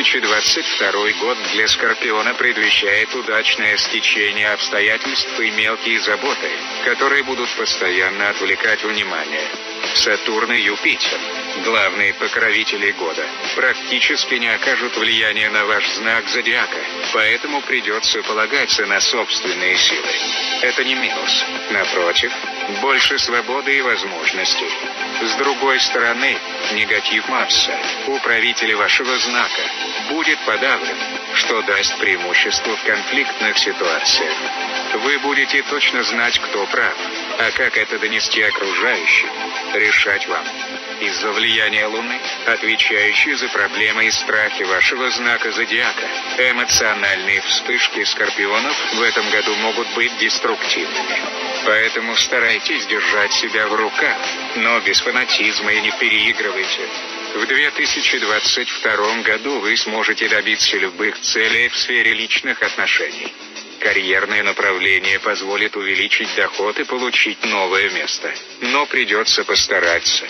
2022 год для Скорпиона предвещает удачное стечение обстоятельств и мелкие заботы, которые будут постоянно отвлекать внимание. Сатурн и Юпитер, главные покровители года, практически не окажут влияния на ваш знак зодиака, поэтому придется полагаться на собственные силы. Это не минус, напротив, больше свободы и возможностей. С другой стороны, негатив Марса, управителя вашего знака, будет подавлен, что даст преимущество в конфликтных ситуациях. Вы будете точно знать, кто прав, а как это донести окружающим, решать вам. Из-за влияния Луны, отвечающей за проблемы и страхи вашего знака зодиака, эмоциональные вспышки скорпионов в этом году могут быть деструктивными. Поэтому старайтесь держать себя в руках, но без фанатизма и не переигрывайте. В 2022 году вы сможете добиться любых целей в сфере личных отношений. Карьерное направление позволит увеличить доход и получить новое место, но придется постараться.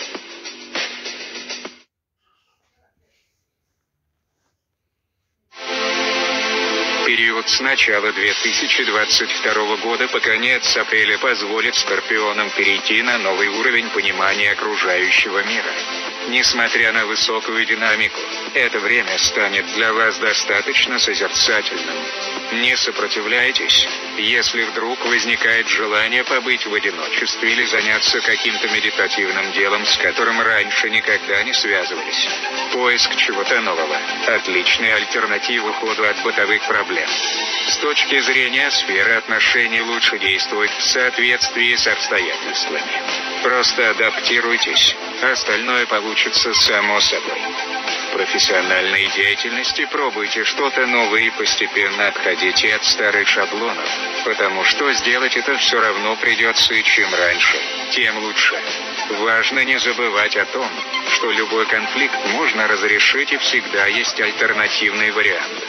Период с начала 2022 года по конец апреля позволит Скорпионам перейти на новый уровень понимания окружающего мира. Несмотря на высокую динамику, это время станет для вас достаточно созерцательным. Не сопротивляйтесь, если вдруг возникает желание побыть в одиночестве или заняться каким-то медитативным делом, с которым раньше никогда не связывались. Поиск чего-то нового – отличная альтернатива уходу от бытовых проблем. С точки зрения сферы отношений лучше действовать в соответствии с обстоятельствами. Просто адаптируйтесь, остальное получится само собой. В профессиональной деятельности пробуйте что-то новое и постепенно отходите от старых шаблонов, потому что сделать это все равно придется, и чем раньше, тем лучше. Важно не забывать о том, что любой конфликт можно разрешить и всегда есть альтернативный вариант.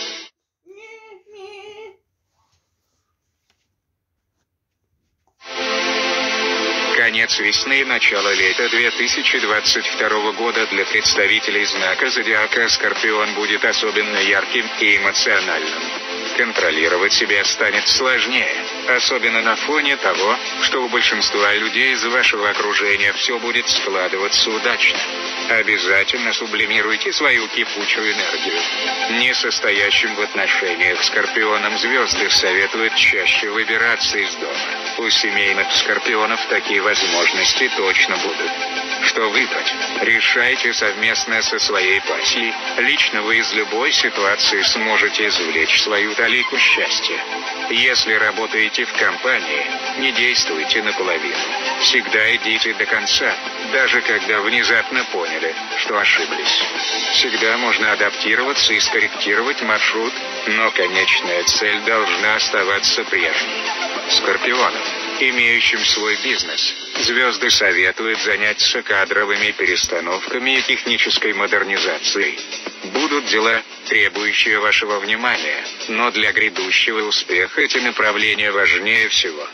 Конец весны и начало лета 2022 года для представителей знака зодиака Скорпион будет особенно ярким и эмоциональным. Контролировать себя станет сложнее, особенно на фоне того, что у большинства людей из вашего окружения все будет складываться удачно. Обязательно сублимируйте свою кипучую энергию. Несостоящим в отношениях Скорпионам звезды советуют чаще выбираться из дома. У семейных Скорпионов такие возможности точно будут. Что выбрать, решайте совместно со своей пассией. Лично вы из любой ситуации сможете извлечь свою талику счастья. Если работаете в компании, не действуйте наполовину. Всегда идите до конца, даже когда внезапно поняли, что ошиблись. Всегда можно адаптироваться и скорректировать маршрут, но конечная цель должна оставаться прежней. Скорпионам, имеющим свой бизнес, звезды советуют заняться кадровыми перестановками и технической модернизацией. Будут дела, требующие вашего внимания, но для грядущего успеха эти направления важнее всего.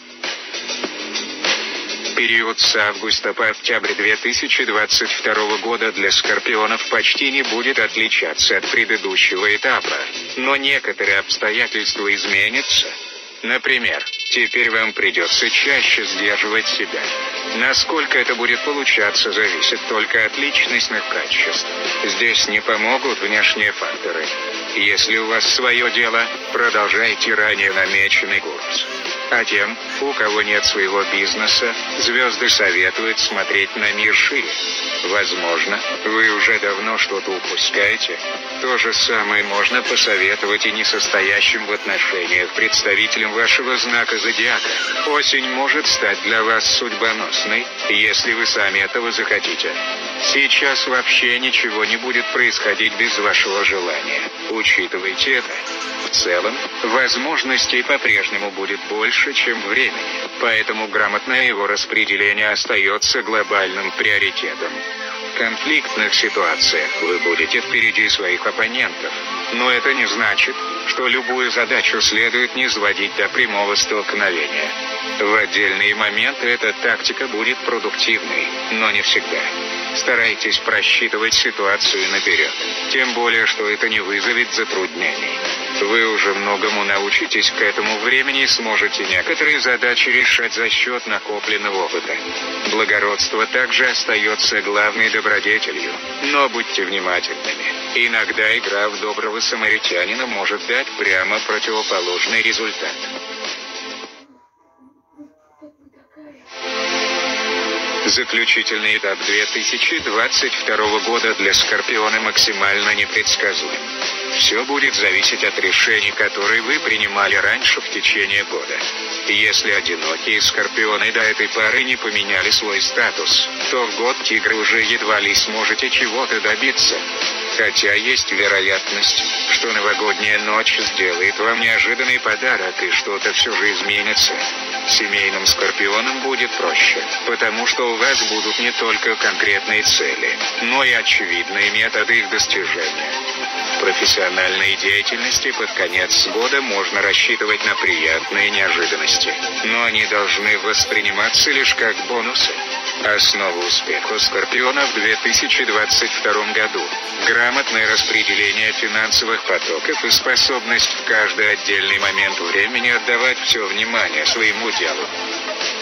Период с августа по октябрь 2022 года для Скорпионов почти не будет отличаться от предыдущего этапа, но некоторые обстоятельства изменятся. Например, теперь вам придется чаще сдерживать себя. Насколько это будет получаться, зависит только от личностных качеств. Здесь не помогут внешние факторы. Если у вас свое дело, продолжайте ранее намеченный курс. А тем, у кого нет своего бизнеса, звезды советуют смотреть на мир шире. Возможно, вы уже давно что-то упускаете. То же самое можно посоветовать и несостоящим в отношениях представителям вашего знака зодиака. Осень может стать для вас судьбоносной, если вы сами этого захотите. Сейчас вообще ничего не будет происходить без вашего желания. Учитывайте это. В целом, возможностей по-прежнему будет больше, чем времени, поэтому грамотное его распределение остается глобальным приоритетом. В конфликтных ситуациях вы будете впереди своих оппонентов, но это не значит, что любую задачу следует низводить до прямого столкновения. В отдельные моменты эта тактика будет продуктивной, но не всегда. Старайтесь просчитывать ситуацию наперед. Тем более, что это не вызовет затруднений. Вы уже многому научитесь к этому времени и сможете некоторые задачи решать за счет накопленного опыта. Благородство также остается главной добродетелью, но будьте внимательными. Иногда игра в доброго самаритянина может дать прямо противоположный результат. Заключительный этап 2022 года для Скорпиона максимально непредсказуем. Все будет зависеть от решений, которые вы принимали раньше в течение года. Если одинокие Скорпионы до этой поры не поменяли свой статус, то в год Тигра уже едва ли сможете чего-то добиться. Хотя есть вероятность, что новогодняя ночь сделает вам неожиданный подарок и что-то все же изменится. Семейным Скорпионам будет проще, потому что у вас будут не только конкретные цели, но и очевидные методы их достижения. В профессиональной деятельности под конец года можно рассчитывать на приятные неожиданности, но они должны восприниматься лишь как бонусы. Основа успеха Скорпиона в 2022 году – грамотное распределение финансовых потоков и способность в каждый отдельный момент времени отдавать все внимание своему делу.